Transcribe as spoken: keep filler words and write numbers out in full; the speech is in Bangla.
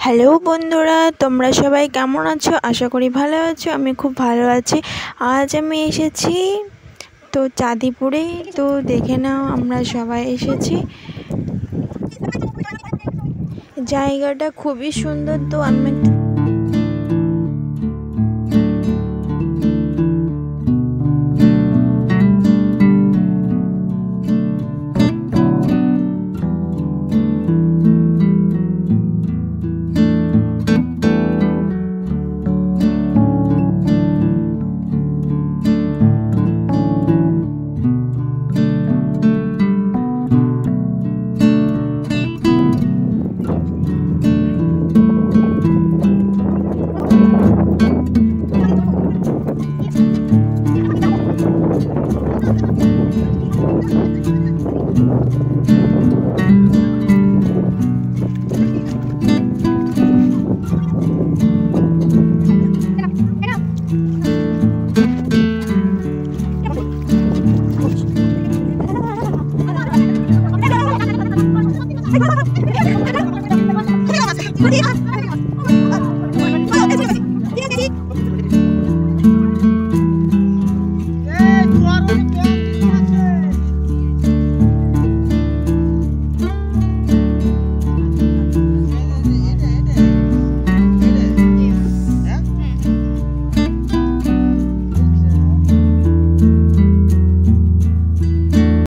হ্যালো বন্ধুরা, তোমরা সবাই কেমন আছো? আশা করি ভালো আছো। আমি খুব ভালো আছি। আজ আমি এসেছি তো চাঁদিপুরে। তো দেখে নাও, আমরা সবাই এসেছি। জায়গাটা খুবই সুন্দর। তো আমি একটু